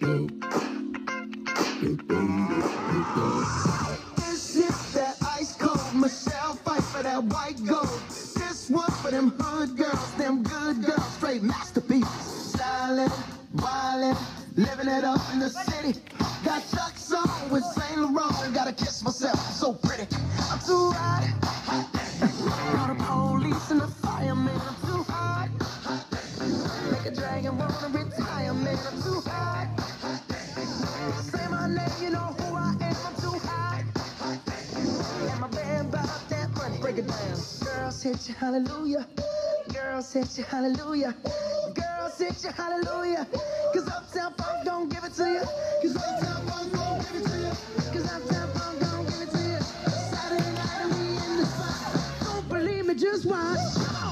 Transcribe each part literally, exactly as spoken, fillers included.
This is that ice cold Michelle fight for that white gold. This one for them hood girls, them good girls, straight masterpieces. Stylin', wildin', living it up in the city. Got Chuck's on with Saint Laurent. Gotta kiss myself, I'm so pretty. I'm too hot. Call the police and the fireman. I'm too hot. Make a dragon wanna retire, man. I'm too hot. Say my name, you know who I am. I'm too hot. And my band about that money. Break it down. Girls hit you, hallelujah. Girls hit you, hallelujah. Girls hit you, hallelujah. Cause Uptown Funk don't give it to you. Cause Uptown Funk don't give it to you. Cause Uptown Funk don't give it to you. Saturday night and we in the spot. Don't believe me, just watch.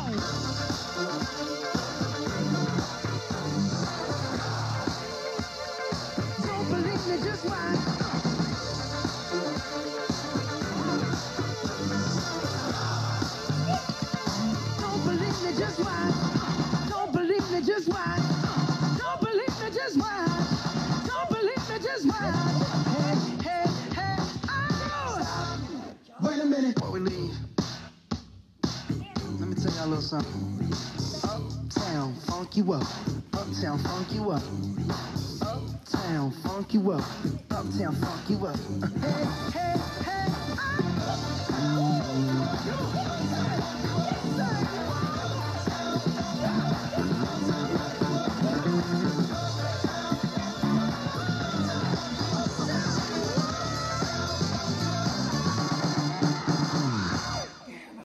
Don't believe me, just watch. Don't believe me, just watch. Don't believe me, just watch. Don't believe me, just watch. Don't believe me, just watch. Hey, hey, hey, oh! Wait a minute. Before we leave, let me tell y'all a little something. Uptown, funk you up. Uptown, funk you up. Uptown, funk you up. Uptown, funk you up. Hey, hey, hey, oh!